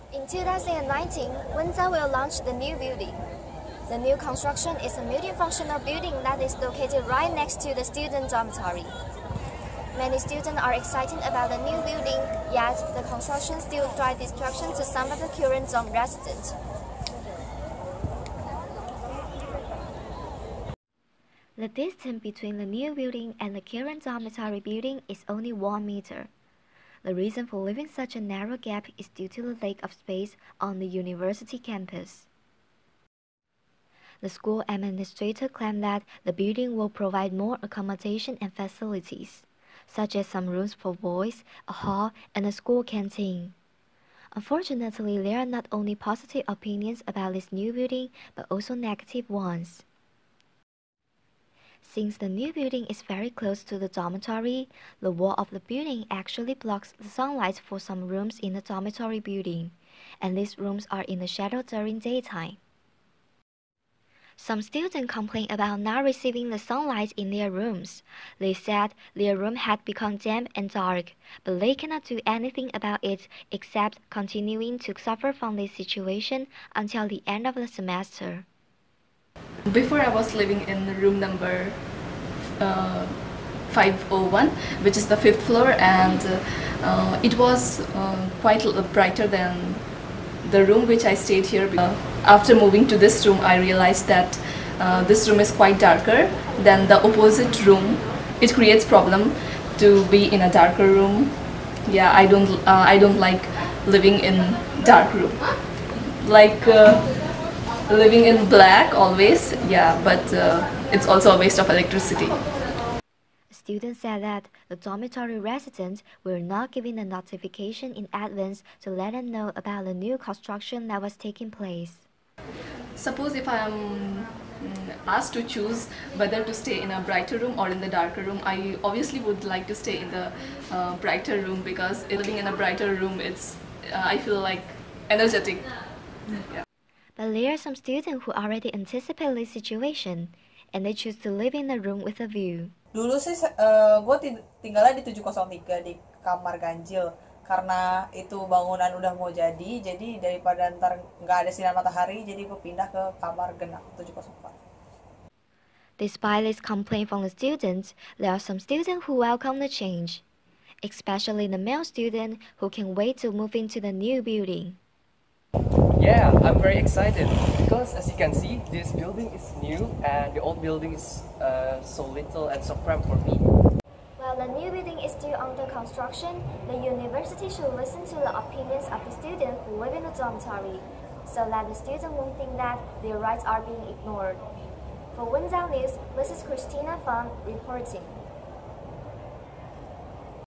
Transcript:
In 2019, Wenzhou will launch the new building. The new construction is a multifunctional building that is located right next to the student dormitory. Many students are excited about the new building, yet the construction still drives distraction to some of the current dorm residents. The distance between the new building and the current dormitory building is only 1 meter. The reason for leaving such a narrow gap is due to the lack of space on the university campus. The school administrator claimed that the building will provide more accommodation and facilities, such as some rooms for boys, a hall, and a school canteen. Unfortunately, there are not only positive opinions about this new building, but also negative ones. Since the new building is very close to the dormitory, the wall of the building actually blocks the sunlight for some rooms in the dormitory building, and these rooms are in the shadow during daytime. Some students complained about not receiving the sunlight in their rooms. They said their room had become damp and dark, but they cannot do anything about it except continuing to suffer from this situation until the end of the semester. Before I was living in room number 501, which is the 5th floor, and it was quite brighter than the room which I stayed here. After moving to this room, I realized that this room is quite darker than the opposite room. It creates problem to be in a darker room. Yeah, I don't like living in dark room. Like living in black always, yeah, but it's also a waste of electricity. Students said that the dormitory residents were not given a notification in advance to let them know about the new construction that was taking place. Suppose if I am asked to choose whether to stay in a brighter room or in the darker room, I obviously would like to stay in the brighter room, because living in a brighter room, I feel like energetic. Yeah. But there are some students who already anticipate this situation, and they choose to live in a room with a view. Dulu sih gue tinggalnya di 703 di kamar ganjil, karena itu bangunan udah mau jadi daripada ntar nggak ada sinar matahari, jadi gue pindah ke kamar genap 704. Despite this complaint from the students, there are some students who welcome the change, especially the male student who can wait to move into the new building. Yeah, I'm very excited because, as you can see, this building is new and the old building is so little and so cramped for me. While the new building is still under construction, the university should listen to the opinions of the students who live in the dormitory, so that the students won't think that their rights are being ignored. For Wenzhou News, this is Christina Fang reporting.